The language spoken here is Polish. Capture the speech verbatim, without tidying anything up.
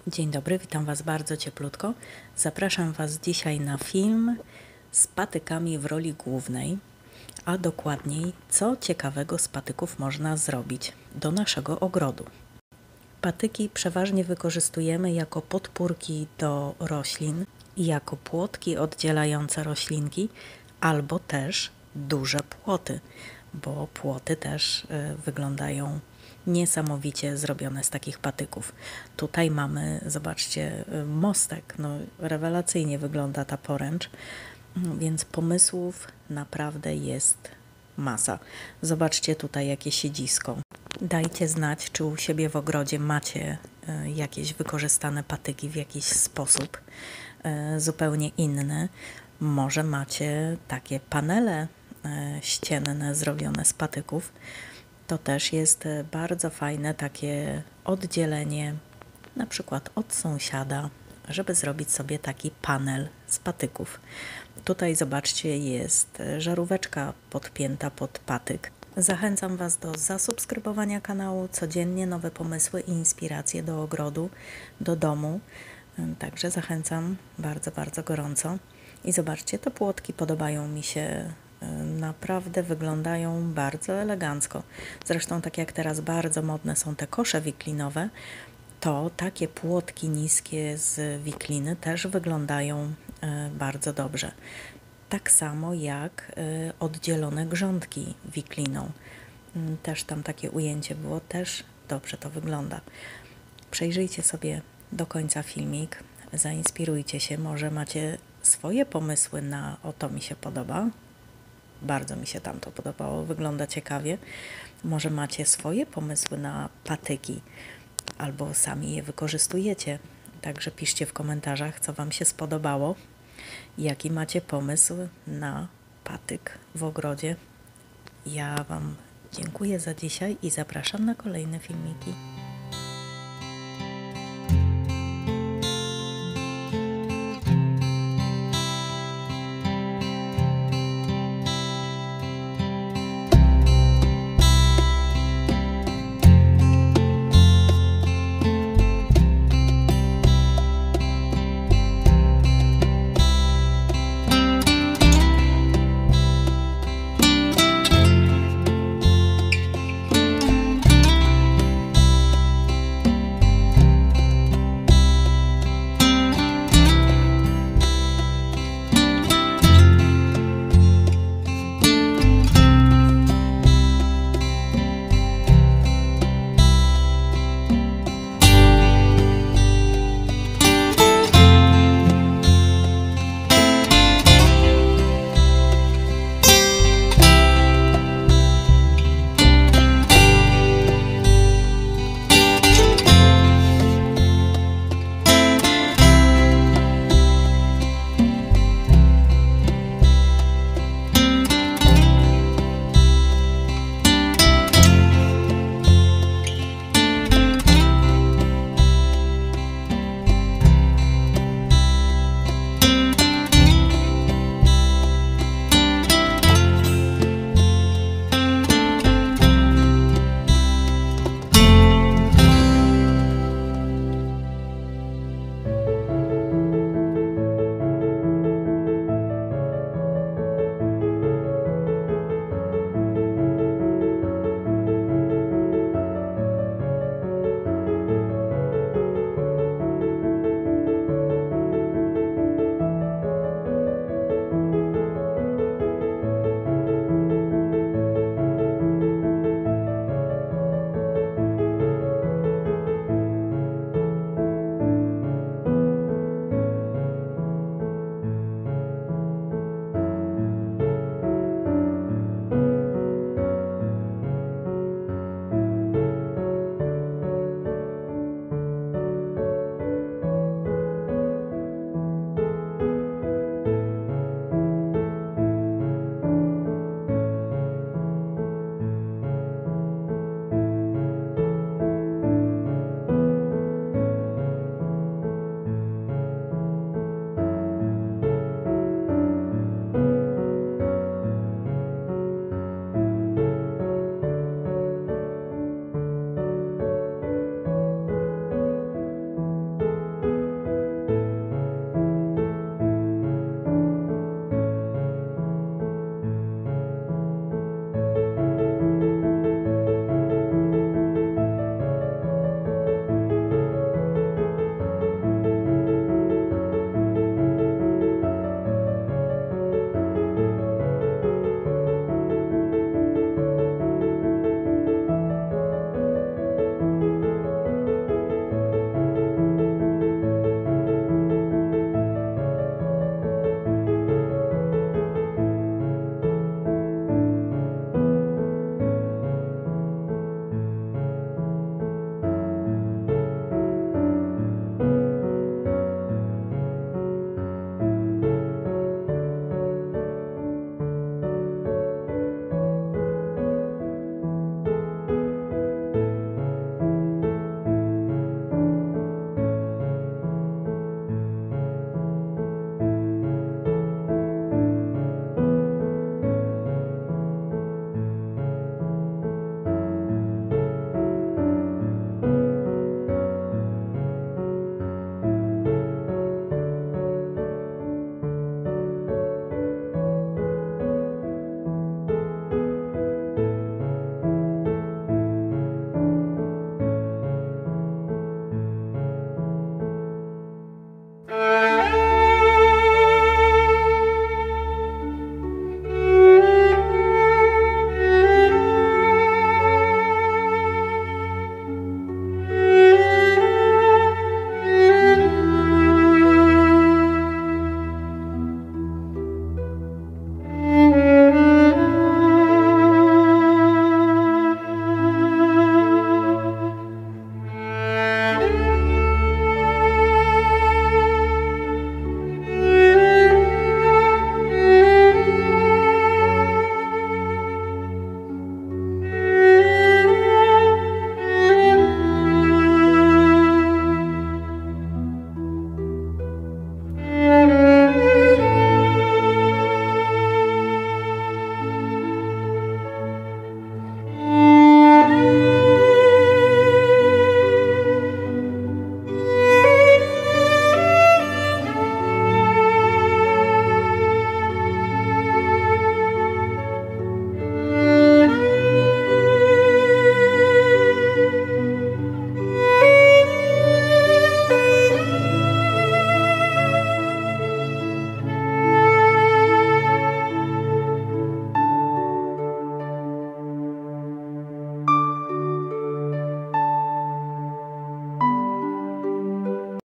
Dzień dobry, witam Was bardzo cieplutko. Zapraszam Was dzisiaj na film z patykami w roli głównej, a dokładniej co ciekawego z patyków można zrobić do naszego ogrodu. Patyki przeważnie wykorzystujemy jako podpórki do roślin, jako płotki oddzielające roślinki, albo też duże płoty, bo płoty też y, wyglądają niesamowicie zrobione z takich patyków. Tutaj mamy, zobaczcie, mostek. No, rewelacyjnie wygląda ta poręcz, więc pomysłów naprawdę jest masa. Zobaczcie tutaj jakie siedzisko. Dajcie znać, czy u siebie w ogrodzie macie jakieś wykorzystane patyki w jakiś sposób zupełnie inny. Może macie takie panele ścienne zrobione z patyków. To też jest bardzo fajne takie oddzielenie, na przykład od sąsiada, żeby zrobić sobie taki panel z patyków. Tutaj zobaczcie, jest żaróweczka podpięta pod patyk. Zachęcam Was do zasubskrybowania kanału, codziennie nowe pomysły i inspiracje do ogrodu, do domu. Także zachęcam bardzo, bardzo gorąco. I zobaczcie, te płotki podobają mi się. Naprawdę wyglądają bardzo elegancko. Zresztą tak jak teraz bardzo modne są te kosze wiklinowe, to takie płotki niskie z wikliny też wyglądają bardzo dobrze. Tak samo jak oddzielone grządki wikliną. Też tam takie ujęcie było, też dobrze to wygląda. Przejrzyjcie sobie do końca filmik, zainspirujcie się, może macie swoje pomysły na o to mi się podoba. Bardzo mi się tam to podobało, wygląda ciekawie. Może macie swoje pomysły na patyki, albo sami je wykorzystujecie. Także piszcie w komentarzach, co Wam się spodobało. Jaki macie pomysł na patyk w ogrodzie. Ja Wam dziękuję za dzisiaj i zapraszam na kolejne filmiki.